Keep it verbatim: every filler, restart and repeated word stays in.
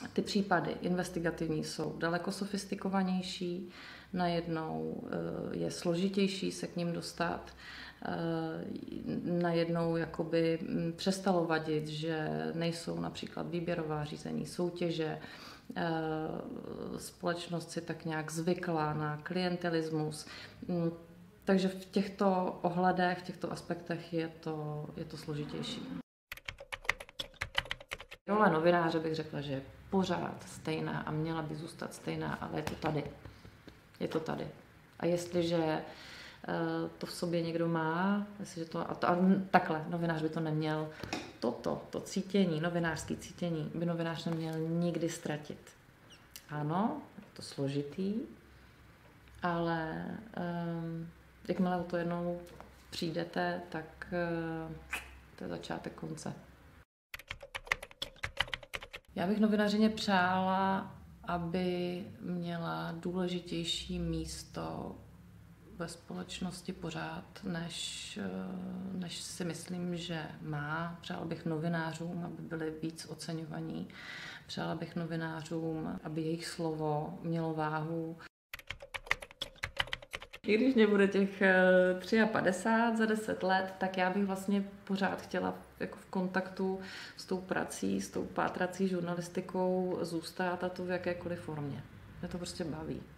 ty případy investigativní jsou daleko sofistikovanější, najednou je složitější se k ním dostat, najednou jakoby přestalo vadit, že nejsou například výběrová řízení, soutěže, společnost si tak nějak zvykla na klientelismus. Takže v těchto ohledech, v těchto aspektech je to, je to složitější. Role novináře bych řekla, že je pořád stejná a měla by zůstat stejná, ale je to tady. Je to tady. A jestliže to v sobě někdo má, jestliže to, a to, a takhle, novinář by to neměl, toto, to cítění, novinářské cítění, by novinář neměl nikdy ztratit. Ano, je to složitý, ale um, jakmile o to jednou přijdete, tak uh, to je začátek konce. Já bych novinařině přála, aby měla důležitější místo ve společnosti pořád, než, než si myslím, že má. Přála bych novinářům, aby byli víc oceňovaní. Přála bych novinářům, aby jejich slovo mělo váhu. I když mě bude těch padesát tři za deset let, tak já bych vlastně pořád chtěla jako v kontaktu s tou prací, s tou pátrací žurnalistikou zůstat, a to v jakékoliv formě. Mě to prostě baví.